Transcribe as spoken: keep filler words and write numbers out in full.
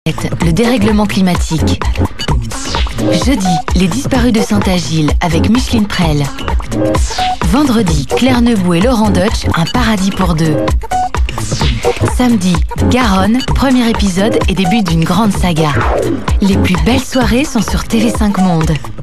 Le dérèglement climatique. Jeudi, les disparus de Saint-Agile avec Micheline Prel. Vendredi, Claire Nebou et Laurent Deutsch, un paradis pour deux. Samedi, Garonne, premier épisode et début d'une grande saga. Les plus belles soirées sont sur T V cinq Monde.